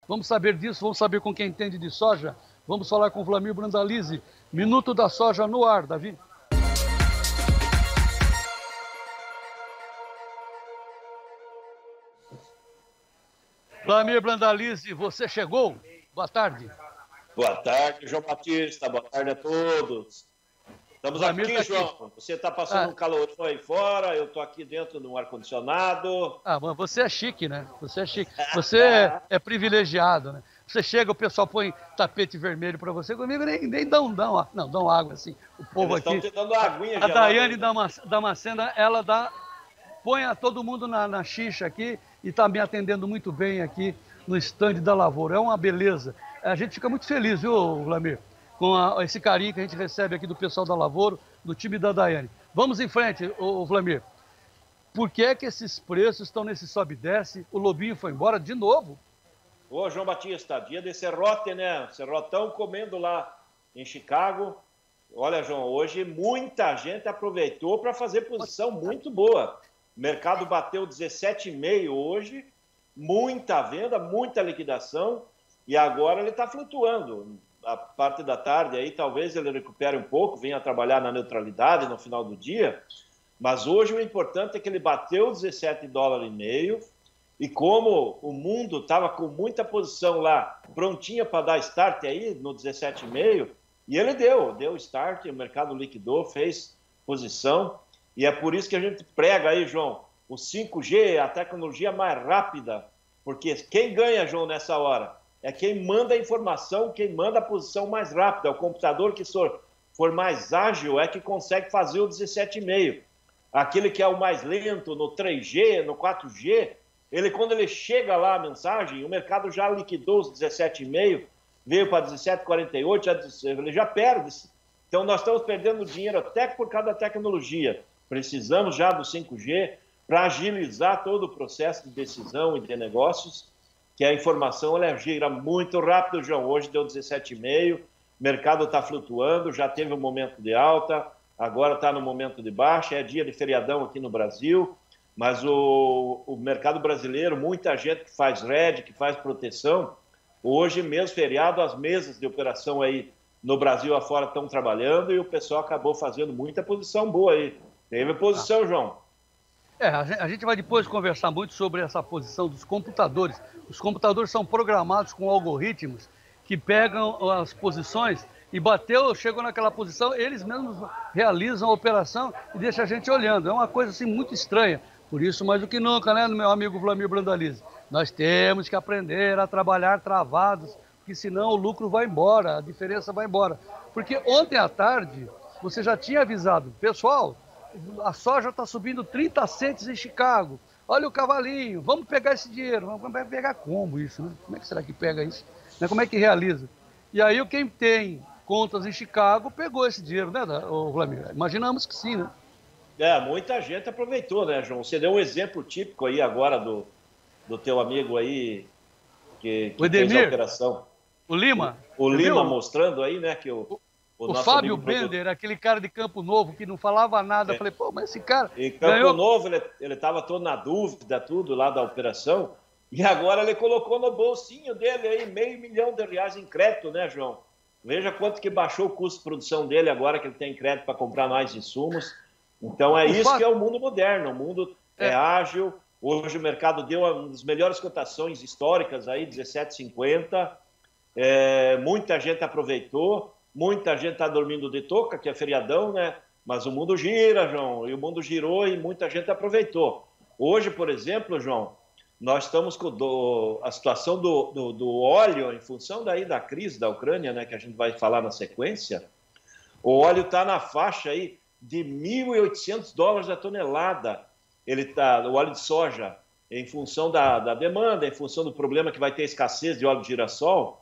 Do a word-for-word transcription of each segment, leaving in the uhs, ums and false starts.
Vamos saber disso, vamos saber com quem entende de soja. Vamos falar com o Vlamir Brandalize. Minuto da soja no ar, Davi. Vlamir Brandalize, você chegou? Boa tarde. Boa tarde, João Batista. Boa tarde a todos. Estamos aqui, tá aqui, João. Você está passando ah. um calorão aí fora, eu estou aqui dentro de um ar-condicionado. Ah, mas você é chique, né? Você é chique. Você é, é privilegiado, né? Você chega, o pessoal põe tapete vermelho para você, comigo nem, nem dão, dão, não, dão água, assim. O povo Eles aqui... estão te dando aguinha A Daiane Damascena, ela dá... põe a todo mundo na, na xixa aqui e está me atendendo muito bem aqui no estande da Lavoura. É uma beleza. A gente fica muito feliz, viu, Vlamir? Com a, esse carinho que a gente recebe aqui do pessoal da Lavoura, do time da Daiane. Vamos em frente, ô, ô, Vlamir. Por que é que esses preços estão nesse sobe e desce? O Lobinho foi embora de novo? Ô, João Batista, dia de serrote, né? Serrotão comendo lá em Chicago. Olha, João, hoje muita gente aproveitou para fazer posição muito boa. O mercado bateu dezessete vírgula cinco hoje, muita venda, muita liquidação, e agora ele está flutuando. A parte da tarde aí talvez ele recupere um pouco, venha trabalhar na neutralidade no final do dia, mas hoje o importante é que ele bateu dezessete dólares e meio, e como o mundo estava com muita posição lá, prontinha para dar start aí no dezessete vírgula cinco, e ele deu, deu start, o mercado liquidou, fez posição, e é por isso que a gente prega aí, João, o cinco G, a tecnologia mais rápida, porque quem ganha, João, nessa hora? É quem manda a informação, quem manda a posição mais rápida. O computador que for, for mais ágil é que consegue fazer o dezessete vírgula cinco. Aquele que é o mais lento, no três G, no quatro G, ele, quando ele chega lá a mensagem, o mercado já liquidou os dezessete vírgula cinco, veio para dezessete vírgula quarenta e oito, já, ele já perde. Então nós estamos perdendo dinheiro até por causa da tecnologia. Precisamos já do cinco G para agilizar todo o processo de decisão e de negócios, que a informação ela gira muito rápido, João. Hoje deu dezessete vírgula cinco, o mercado está flutuando, já teve um momento de alta, agora está no momento de baixa, é dia de feriadão aqui no Brasil, mas o, o mercado brasileiro, muita gente que faz red, que faz proteção, hoje mesmo feriado, as mesas de operação aí no Brasil afora estão trabalhando e o pessoal acabou fazendo muita posição boa aí. Teve posição, João. É, a gente vai depois conversar muito sobre essa posição dos computadores. Os computadores são programados com algoritmos que pegam as posições e bateu, chegou naquela posição, eles mesmos realizam a operação e deixam a gente olhando. É uma coisa assim muito estranha. Por isso, mais do que nunca, né, meu amigo Vlamir Brandalize? Nós temos que aprender a trabalhar travados, porque senão o lucro vai embora, a diferença vai embora. Porque ontem à tarde, você já tinha avisado, pessoal, a soja está subindo trinta centes em Chicago. Olha o cavalinho, vamos pegar esse dinheiro. Vamos pegar como isso, né? Como é que será que pega isso? Como é que realiza? E aí quem tem contas em Chicago pegou esse dinheiro, né, Vlamir? Imaginamos que sim, né? É, muita gente aproveitou, né, João? Você deu um exemplo típico aí agora do, do teu amigo aí que, que o Edemir, fez a operação. O Lima. O, o Lima mostrando aí, né, que o... o... O, o Fábio Bender, aquele cara de Campo Novo que não falava nada, é. Eu falei, pô, mas esse cara... Em Campo ganhou... Novo, ele estava todo na dúvida, tudo lá da operação, e agora ele colocou no bolsinho dele aí meio milhão de reais em crédito, né, João? Veja quanto que baixou o custo de produção dele agora que ele tem crédito para comprar mais insumos. Então é o isso Fábio... que é o mundo moderno, o mundo é, é ágil. Hoje o mercado deu uma das melhores cotações históricas aí, dezessete e cinquenta. É, muita gente aproveitou. Muita gente está dormindo de touca, que é feriadão, né? Mas o mundo gira, João, e o mundo girou e muita gente aproveitou. Hoje, por exemplo, João, nós estamos com do, a situação do, do, do óleo, em função daí da crise da Ucrânia, né, que a gente vai falar na sequência, o óleo está na faixa aí de mil e oitocentos dólares a tonelada. Ele tá, o óleo de soja, em função da, da demanda, em função do problema que vai ter escassez de óleo de girassol,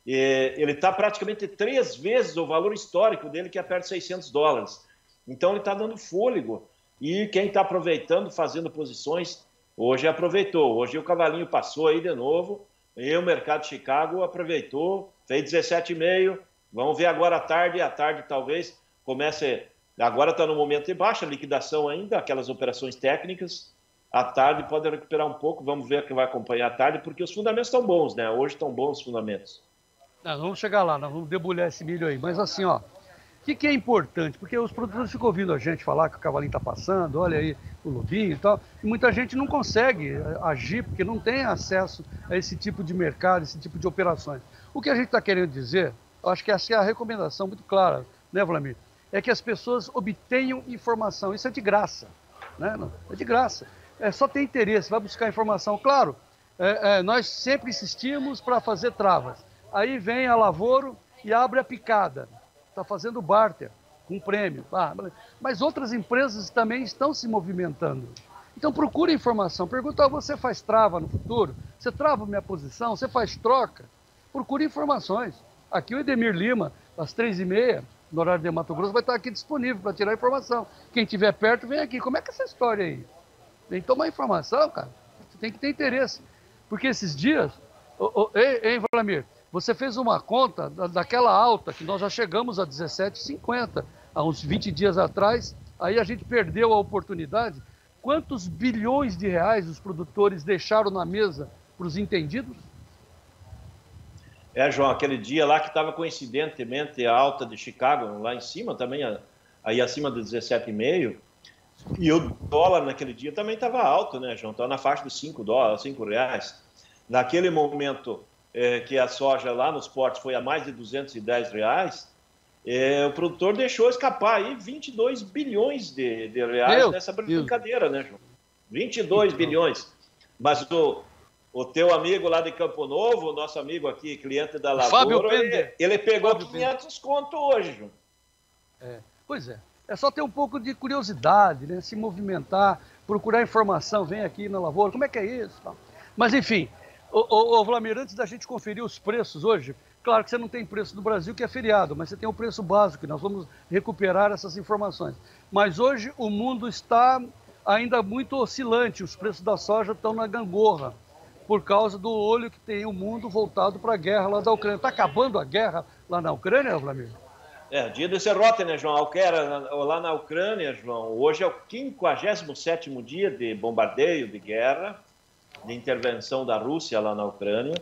ele está praticamente três vezes o valor histórico dele, que é perto de seiscentos dólares. Então, ele está dando fôlego. E quem está aproveitando, fazendo posições, hoje aproveitou. Hoje o cavalinho passou aí de novo, e o mercado de Chicago aproveitou, fez dezessete vírgula cinco. Vamos ver agora à tarde. À tarde, talvez, comece... Agora está no momento de baixa, liquidação ainda, aquelas operações técnicas. À tarde pode recuperar um pouco, vamos ver o que vai acompanhar à tarde, porque os fundamentos estão bons, né? Hoje estão bons os fundamentos. Não, vamos chegar lá, nós vamos debulhar esse milho aí. Mas assim, ó, o que, que é importante? Porque os produtores ficam ouvindo a gente falar que o cavalinho está passando, olha aí o lobinho e tal, e muita gente não consegue agir porque não tem acesso a esse tipo de mercado, esse tipo de operações. O que a gente está querendo dizer, eu acho que essa é a recomendação muito clara, né, Vlamir? É que as pessoas obtenham informação. Isso é de graça, né? Não, é de graça. É só ter interesse, vai buscar informação. Claro, é, é, nós sempre insistimos para fazer travas. Aí vem a Lavoro e abre a picada. Está fazendo barter com prêmio. Ah, mas outras empresas também estão se movimentando. Então procure informação. Pergunta, você faz trava no futuro? Você trava minha posição? Você faz troca? Procure informações. Aqui o Edemir Lima, às três e meia, no horário de Mato Grosso, vai estar aqui disponível para tirar informação. Quem estiver perto, vem aqui. Como é que é essa história aí? Tem que tomar informação, cara. Você tem que ter interesse. Porque esses dias... Oh, oh, ei, ei, Vlamir, você fez uma conta da, daquela alta, que nós já chegamos a dezessete e cinquenta, há uns vinte dias atrás, aí a gente perdeu a oportunidade. Quantos bilhões de reais os produtores deixaram na mesa para os entendidos? É, João, aquele dia lá que estava coincidentemente a alta de Chicago, lá em cima também, aí acima de dezessete vírgula cinco, e o dólar naquele dia também estava alto, né, João? Estava na faixa de cinco dólares, cinco reais. Naquele momento é, que a soja lá nos portos foi a mais de duzentos e dez reais, é, o produtor deixou escapar aí vinte e dois bilhões de, de reais Meu nessa brincadeira, Deus. né, João? vinte e dois bilhões. Mas o, o teu amigo lá de Campo Novo, o nosso amigo aqui, cliente da Lavoro, ele, ele pegou Fábio quinhentos Pender. Conto hoje, João. É, pois é. É só ter um pouco de curiosidade, né? Se movimentar, procurar informação, vem aqui na Lavoura, como é que é isso? Mas enfim, ô, ô, ô Vlamir, antes da gente conferir os preços hoje, claro que você não tem preço no Brasil que é feriado, mas você tem o preço básico, nós vamos recuperar essas informações. Mas hoje o mundo está ainda muito oscilante, os preços da soja estão na gangorra, por causa do olho que tem o mundo voltado para a guerra lá da Ucrânia. Está acabando a guerra lá na Ucrânia, Vlamir? É, dia de serrote, né, João? Alquera, lá na Ucrânia, João, hoje é o quinquagésimo sétimo dia de bombardeio, de guerra, de intervenção da Rússia lá na Ucrânia.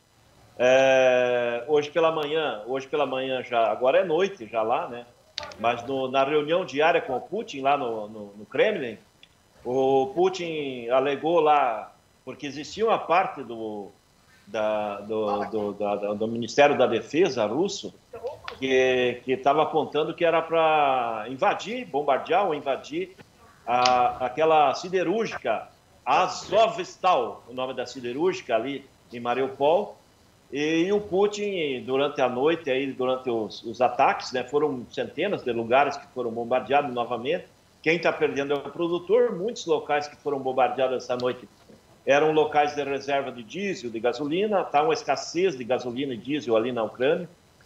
É, hoje pela manhã, hoje pela manhã já, agora é noite já lá, né? Mas no, na reunião diária com o Putin lá no, no, no Kremlin, o Putin alegou lá, porque existia uma parte do, da, do, do, da, do Ministério da Defesa russo que estava apontando que era para invadir, bombardear ou invadir a, aquela siderúrgica Azovstal, o nome da siderúrgica ali em Mariupol. E, e o Putin, durante a noite, aí, durante os, os ataques, né, foram centenas de lugares que foram bombardeados novamente. Quem está perdendo é o produtor. Muitos locais que foram bombardeados essa noite eram locais de reserva de diesel, de gasolina. Está uma escassez de gasolina e diesel ali na Ucrânia.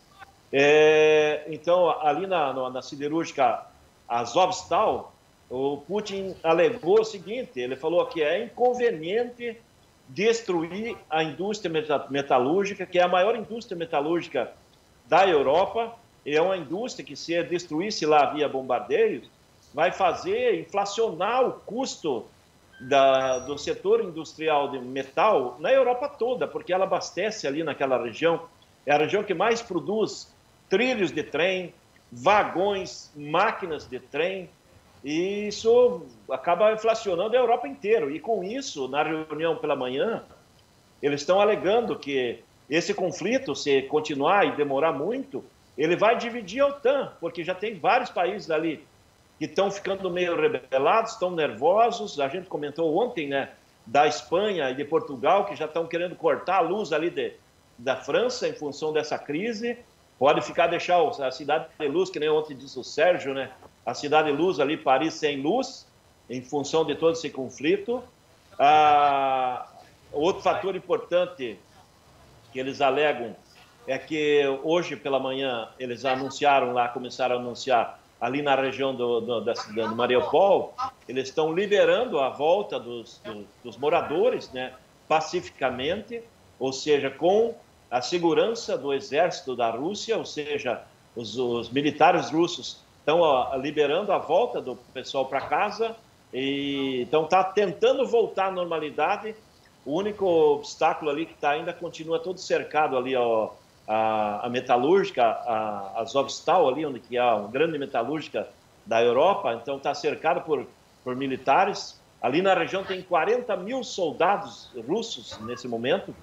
É, então, ali na, na, na siderúrgica Azovstal, o Putin alegou o seguinte, ele falou que é inconveniente destruir a indústria metalúrgica, que é a maior indústria metalúrgica da Europa, é uma indústria que, se destruísse lá via bombardeios, vai fazer inflacionar o custo da, do setor industrial de metal na Europa toda, porque ela abastece ali naquela região, é a região que mais produz trilhos de trem, vagões, máquinas de trem, e isso acaba inflacionando a Europa inteira. E com isso, na reunião pela manhã, eles estão alegando que esse conflito, se continuar e demorar muito, ele vai dividir a OTAN, porque já tem vários países ali que estão ficando meio rebelados, estão nervosos. A gente comentou ontem, né, da Espanha e de Portugal, que já estão querendo cortar a luz ali de, da França em função dessa crise. Pode ficar, deixar a cidade de luz, que nem ontem disse o Sérgio, né? A cidade de luz ali, Paris sem luz, em função de todo esse conflito. Ah, outro fator importante que eles alegam é que hoje pela manhã eles anunciaram lá, começaram a anunciar ali na região do, do, da, do Mariupol, eles estão liberando a volta dos, dos, dos moradores, né, pacificamente, ou seja, com a segurança do exército da Rússia, ou seja, os, os militares russos estão ó, liberando a volta do pessoal para casa, E, então está tentando voltar à normalidade. O único obstáculo ali que está ainda continua todo cercado ali, ó, a, a metalúrgica, a, a Azovstal ali, onde que é a grande metalúrgica da Europa. Então está cercado por, por militares. Ali na região tem quarenta mil soldados russos nesse momento.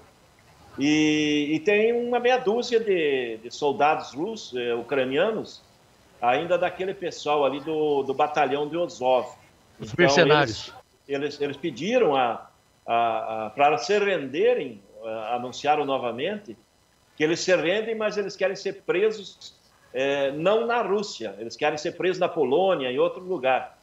E, e tem uma meia dúzia de, de soldados russos, eh, ucranianos, ainda daquele pessoal ali do, do batalhão de Azov. Os então, mercenários. Eles, eles, eles pediram a, a, a, para se renderem, a, anunciaram novamente, que eles se rendem, mas eles querem ser presos eh, não na Rússia, eles querem ser presos na Polônia, em outro lugar.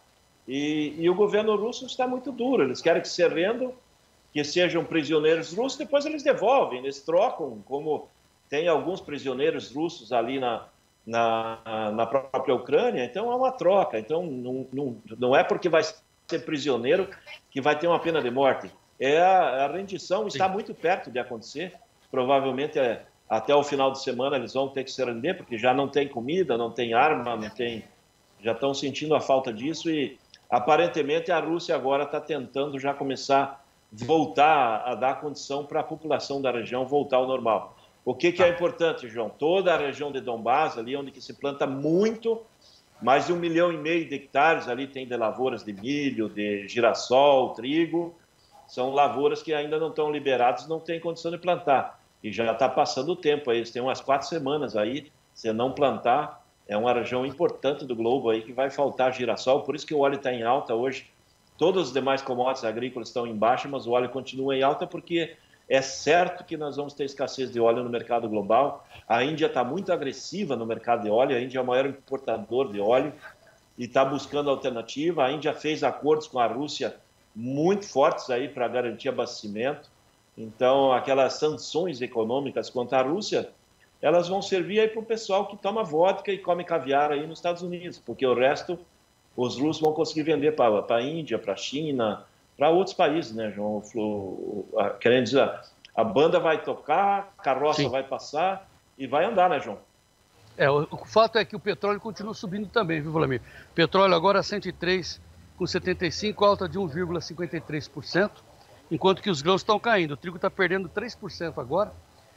E, e o governo russo está muito duro, eles querem que se rendam, que sejam prisioneiros russos, depois eles devolvem, eles trocam, como tem alguns prisioneiros russos ali na, na, na própria Ucrânia, então é uma troca. Então não, não, não é porque vai ser prisioneiro que vai ter uma pena de morte. É a, a rendição está Sim. muito perto de acontecer, provavelmente é, até o final de semana eles vão ter que se render, porque já não tem comida, não tem arma, não tem, já estão sentindo a falta disso e aparentemente a Rússia agora está tentando já começar voltar a dar condição para a população da região voltar ao normal. O que, que é importante, João? Toda a região de Donbás, ali onde que se planta muito, mais de um milhão e meio de hectares, ali tem de lavouras de milho, de girassol, trigo, são lavouras que ainda não estão liberadas, não têm condição de plantar. E já está passando o tempo aí, eles têm umas quatro semanas aí, se não plantar, é uma região importante do globo aí que vai faltar girassol, por isso que o óleo está em alta hoje. Todos os demais commodities agrícolas estão em baixa, mas o óleo continua em alta porque é certo que nós vamos ter escassez de óleo no mercado global. A Índia está muito agressiva no mercado de óleo, a Índia é o maior importador de óleo e está buscando alternativa. A Índia fez acordos com a Rússia muito fortes aí para garantir abastecimento. Então, aquelas sanções econômicas contra a Rússia, elas vão servir aí para o pessoal que toma vodka e come caviar aí nos Estados Unidos, porque o resto os russos vão conseguir vender para a Índia, para a China, para outros países, né, João? Querendo dizer, a banda vai tocar, a carroça Sim. vai passar e vai andar, né, João? É, o, o fato é que o petróleo continua subindo também, viu, Vladimir? Petróleo agora cento e três vírgula setenta e cinco, alta de um vírgula cinquenta e três por cento, enquanto que os grãos estão caindo. O trigo está perdendo três por cento agora.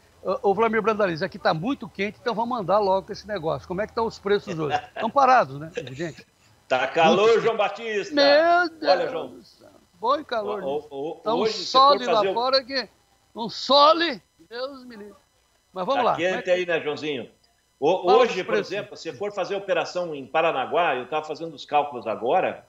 Ô, Vladimir Brandaliz, aqui está muito quente, então vamos mandar logo com esse negócio. Como é que estão os preços hoje? Estão parados, né, gente? Tá calor, João Batista. Meu Deus. Olha, João. Bom calor. O, o, tá um hoje, sole lá o... fora que... Um sole, Deus me livre. Mas vamos tá lá. quente é que... aí, né, Joãozinho? O, hoje, por exemplo, se for fazer operação em Paranaguá, eu estava fazendo os cálculos agora,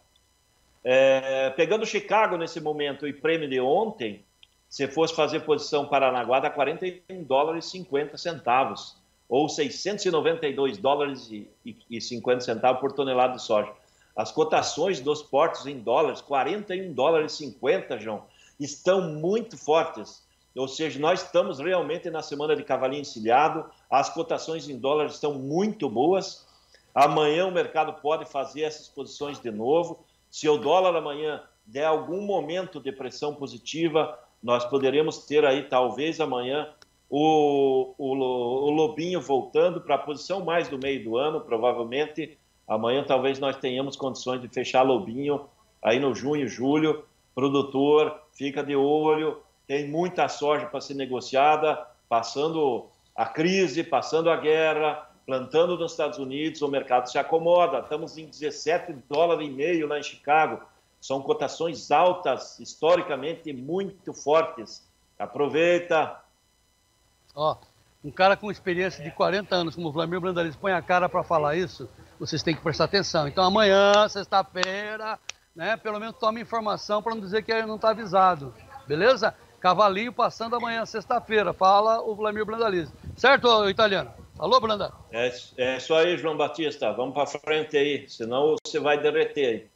é, pegando Chicago nesse momento e prêmio de ontem, se fosse fazer posição Paranaguá, dá quarenta e um dólares e cinquenta centavos, ou seiscentos e noventa e dois dólares e cinquenta centavos por tonelada de soja. As cotações dos portos em dólares, quarenta e um dólares e cinquenta, João, estão muito fortes. Ou seja, nós estamos realmente na semana de cavalinho encilhado, as cotações em dólares estão muito boas. Amanhã o mercado pode fazer essas posições de novo. Se o dólar amanhã der algum momento de pressão positiva, nós poderemos ter aí, talvez amanhã, o, o, o Lobinho voltando para a posição mais do meio do ano, provavelmente. Amanhã talvez nós tenhamos condições de fechar Lobinho aí no junho, julho. Produtor, fica de olho, tem muita soja para ser negociada, passando a crise, passando a guerra, plantando nos Estados Unidos, o mercado se acomoda. Estamos em dezessete dólares e meio lá em Chicago. São cotações altas, historicamente muito fortes. Aproveita. Ó, um cara com experiência de quarenta anos, como o Vladimir Brandaliz, põe a cara para falar isso, vocês têm que prestar atenção. Então amanhã, sexta-feira, né, pelo menos tome informação para não dizer que ele não está avisado. Beleza? Cavalinho passando amanhã, sexta-feira. Fala o Vladimir Brandaliz. Certo, italiano? Alô, Branda? É, é isso aí, João Batista. Vamos para frente aí, senão você vai derreter aí.